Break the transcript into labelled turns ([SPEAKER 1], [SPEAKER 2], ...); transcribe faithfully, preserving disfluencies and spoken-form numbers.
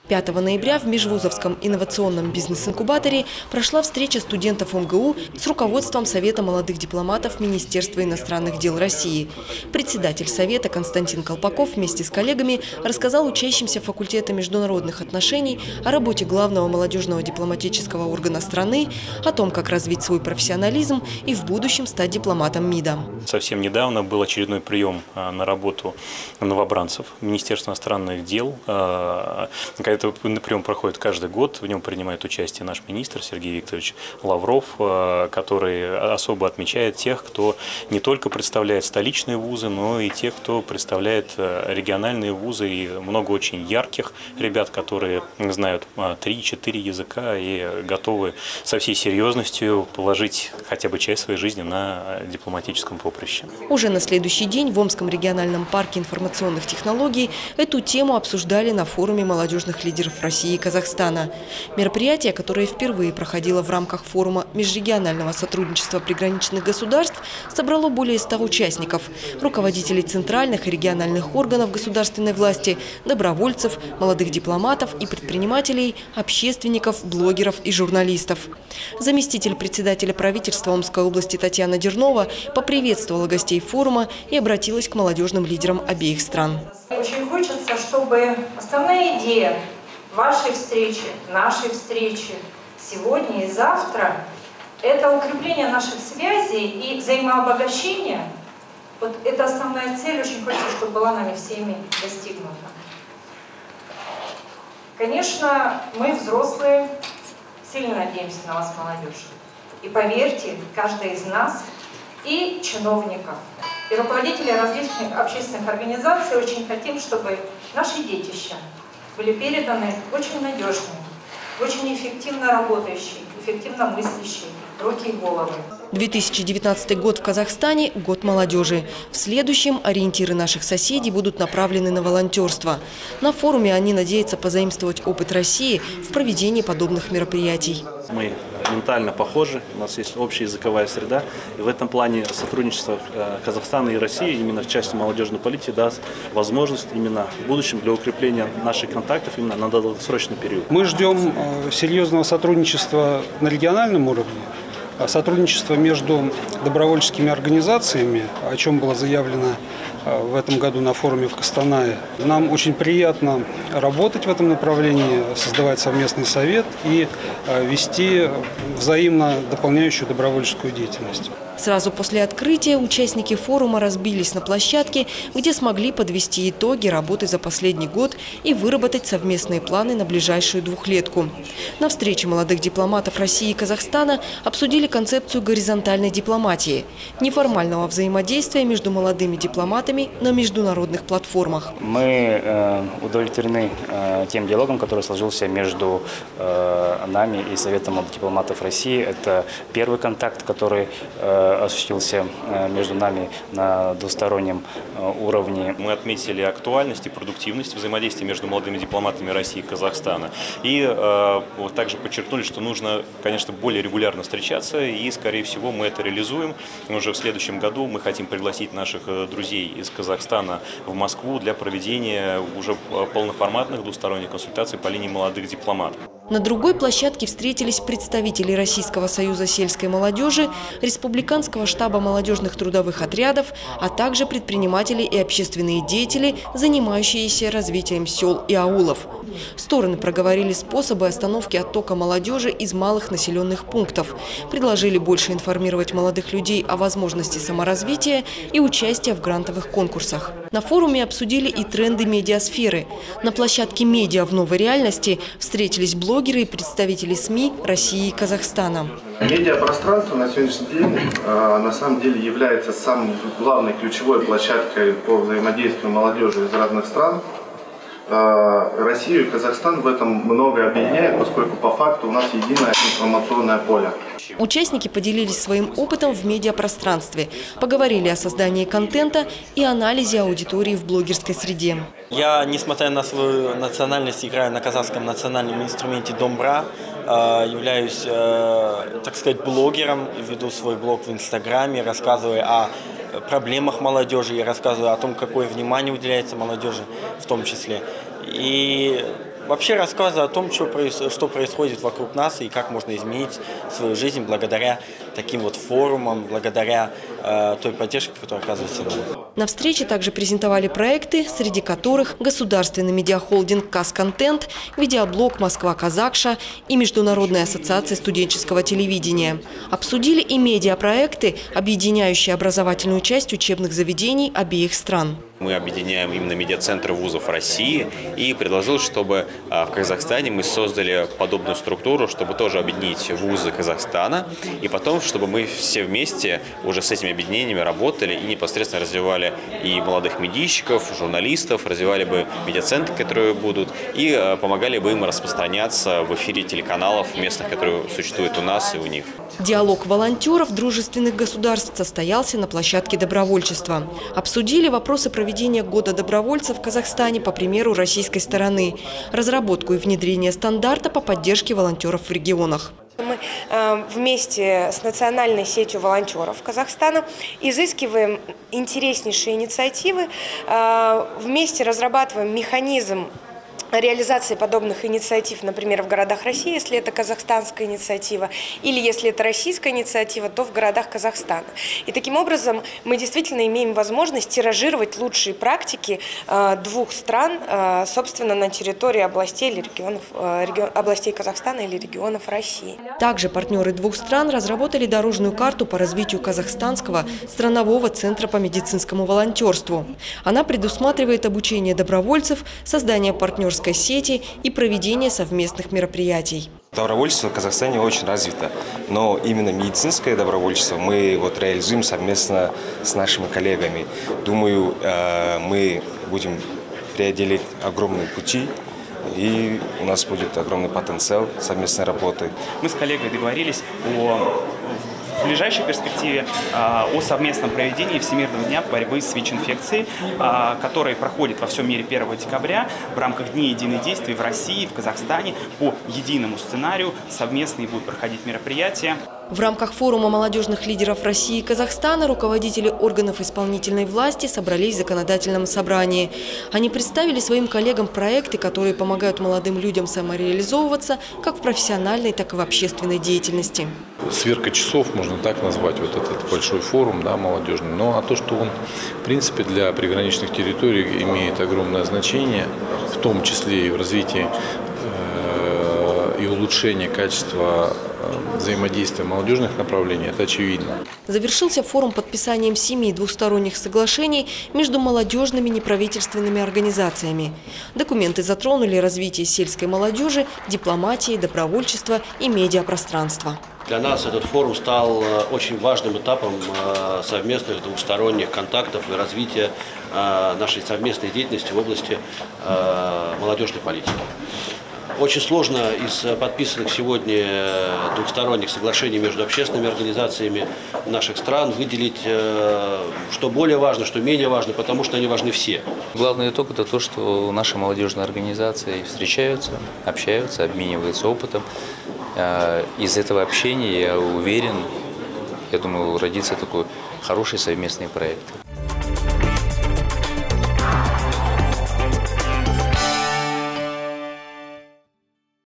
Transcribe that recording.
[SPEAKER 1] пятого ноября в Межвузовском инновационном бизнес-инкубаторе прошла встреча студентов эм гэ у с руководством Совета молодых дипломатов Министерства иностранных дел России. Председатель Совета Константин Колпаков вместе с коллегами рассказал учащимся факультета международных отношений о работе главного молодежного дипломатического органа страны, о том, как развить свой профессионализм и в будущем стать дипломатом МИДа.
[SPEAKER 2] Совсем недавно был очередной прием на работу новобранцев Министерства иностранных дел. Этот прием проходит каждый год, в нем принимает участие наш министр Сергей Викторович Лавров, который особо отмечает тех, кто не только представляет столичные вузы, но и тех, кто представляет региональные вузы, и много очень ярких ребят, которые знают три-четыре языка и готовы со всей серьезностью положить хотя бы часть своей жизни на дипломатическом поприще.
[SPEAKER 1] Уже на следующий день в Омском региональном парке информационных технологий эту тему обсуждали на форуме молодежных лидеров России и Казахстана. Мероприятие, которое впервые проходило в рамках форума межрегионального сотрудничества приграничных государств, собрало более ста участников – руководителей центральных и региональных органов государственной власти, добровольцев, молодых дипломатов и предпринимателей, общественников, блогеров и журналистов. Заместитель председателя правительства Омской области Татьяна Дернова поприветствовала гостей форума и обратилась к молодежным лидерам обеих стран.
[SPEAKER 3] Очень хочется, чтобы основная идея вашей встречи, нашей встречи сегодня и завтра – это укрепление наших связей и взаимообогащение. Вот это основная цель, очень хочется, чтобы была нами всеми достигнута. Конечно, мы, взрослые, сильно надеемся на вас, молодежь. И поверьте, каждый из нас, и чиновников, и руководителей различных общественных организаций очень хотим, чтобы наши детища были переданы очень надежные, очень эффективно работающие, эффективно мыслящие руки и головы.
[SPEAKER 1] две тысячи девятнадцатый год в Казахстане – год молодежи. В следующем ориентиры наших соседей будут направлены на волонтерство. На форуме они надеются позаимствовать опыт России в проведении подобных мероприятий.
[SPEAKER 4] Мы ментально похожи, у нас есть общая языковая среда. И в этом плане сотрудничество Казахстана и России именно в части молодежной политики даст возможность именно в будущем для укрепления наших контактов именно на долгосрочный период.
[SPEAKER 5] Мы ждем серьезного сотрудничества на региональном уровне. Сотрудничество между добровольческими организациями, о чем было заявлено в этом году на форуме в Костанае. Нам очень приятно работать в этом направлении, создавать совместный совет и вести взаимно дополняющую добровольческую деятельность.
[SPEAKER 1] Сразу после открытия участники форума разбились на площадке, где смогли подвести итоги работы за последний год и выработать совместные планы на ближайшую двухлетку. На встрече молодых дипломатов России и Казахстана обсудили концепцию горизонтальной дипломатии – неформального взаимодействия между молодыми дипломатами на международных платформах.
[SPEAKER 6] Мы э, удовлетворены э, тем диалогом, который сложился между э, нами и Советом дипломатов России. Это первый контакт, который э, осуществился между нами на двустороннем уровне.
[SPEAKER 2] Мы отметили актуальность и продуктивность взаимодействия между молодыми дипломатами России и Казахстана. И э, вот также подчеркнули, что нужно, конечно, более регулярно встречаться, и, скорее всего, мы это реализуем. Уже в следующем году мы хотим пригласить наших друзей из Казахстана в Москву для проведения уже полноформатных двусторонних консультаций по линии молодых дипломатов.
[SPEAKER 1] На другой площадке встретились представители Российского союза сельской молодежи, Республиканского штаба молодежных трудовых отрядов, а также предприниматели и общественные деятели, занимающиеся развитием сел и аулов. Стороны проговорили способы остановки оттока молодежи из малых населенных пунктов, предложили больше информировать молодых людей о возможности саморазвития и участия в грантовых конкурсах. На форуме обсудили и тренды медиасферы. На площадке «Медиа в новой реальности» встретились блогеры и представители СМИ России и Казахстана.
[SPEAKER 7] Медиапространство на сегодняшний день на самом деле является самой главной ключевой площадкой по взаимодействию молодежи из разных стран. Россию и Казахстан в этом многое объединяет, поскольку по факту у нас единое информационное поле.
[SPEAKER 1] Участники поделились своим опытом в медиапространстве, поговорили о создании контента и анализе аудитории в блогерской среде.
[SPEAKER 8] Я, несмотря на свою национальность, играю на казахском национальном инструменте домбра, являюсь, так сказать, блогером, веду свой блог в Инстаграме, рассказываю о проблемах молодежи, я рассказываю о том, какое внимание уделяется молодежи в том числе. И Вообще рассказы о том, что происходит вокруг нас и как можно изменить свою жизнь благодаря таким вот форумам, благодаря э, той поддержке, которая оказывается нам.
[SPEAKER 1] На встрече также презентовали проекты, среди которых государственный медиахолдинг «Казконтент», видеоблог «Москва-Казакша» и Международная ассоциация студенческого телевидения. Обсудили и медиапроекты, объединяющие образовательную часть учебных заведений обеих стран.
[SPEAKER 9] Мы объединяем именно медиацентры вузов России и предложил, чтобы в Казахстане мы создали подобную структуру, чтобы тоже объединить вузы Казахстана, и потом, чтобы мы все вместе уже с этими объединениями работали и непосредственно развивали и молодых медийщиков, журналистов, развивали бы медиацентры, которые будут, и помогали бы им распространяться в эфире телеканалов местных, которые существуют у нас и у них.
[SPEAKER 1] Диалог волонтеров дружественных государств состоялся на площадке добровольчества. Обсудили вопросы проведения Года добровольцев в Казахстане по примеру российской стороны, разработку и внедрение стандарта по поддержке волонтеров в регионах.
[SPEAKER 10] Мы э, вместе с национальной сетью волонтеров Казахстана изыскиваем интереснейшие инициативы, э, вместе разрабатываем механизм реализации подобных инициатив, например, в городах России, если это казахстанская инициатива, или если это российская инициатива, то в городах Казахстана. И таким образом мы действительно имеем возможность тиражировать лучшие практики э, двух стран, э, собственно, на территории областей или регионов, э, регион, областей Казахстана или регионов России.
[SPEAKER 1] Также партнеры двух стран разработали дорожную карту по развитию казахстанского странового центра по медицинскому волонтерству. Она предусматривает обучение добровольцев, создание партнерских сети и проведение совместных мероприятий.
[SPEAKER 11] Добровольчество в Казахстане очень развито, но именно медицинское добровольчество мы вот реализуем совместно с нашими коллегами. Думаю, мы будем преодолеть огромные пути, и у нас будет огромный потенциал совместной работы.
[SPEAKER 12] Мы с коллегой договорились о в ближайшей перспективе о совместном проведении Всемирного дня борьбы с ВИЧ-инфекцией, который проходит во всем мире первого декабря в рамках Дней единых действий в России, в Казахстане по единому сценарию. Совместные будут проходить мероприятия.
[SPEAKER 1] В рамках форума молодежных лидеров России и Казахстана руководители органов исполнительной власти собрались в законодательном собрании. Они представили своим коллегам проекты, которые помогают молодым людям самореализовываться как в профессиональной, так и в общественной деятельности.
[SPEAKER 13] Сверка часов, можно так назвать, вот этот большой форум, да, молодежный. Ну а то, что он, в принципе, для приграничных территорий имеет огромное значение, в том числе и в развитии э, и улучшении качества взаимодействия молодежных направлений, это очевидно.
[SPEAKER 1] Завершился форум подписанием семи двусторонних соглашений между молодежными неправительственными организациями. Документы затронули развитие сельской молодежи, дипломатии, добровольчества и медиапространства.
[SPEAKER 14] Для нас этот форум стал очень важным этапом совместных двухсторонних контактов и развития нашей совместной деятельности в области молодежной политики. Очень сложно из подписанных сегодня двухсторонних соглашений между общественными организациями наших стран выделить, что более важно, что менее важно, потому что они важны все.
[SPEAKER 15] Главный итог – это то, что наши молодежные организации встречаются, общаются, обмениваются опытом. Из этого общения, я уверен, я думаю, родится такой хороший совместный проект.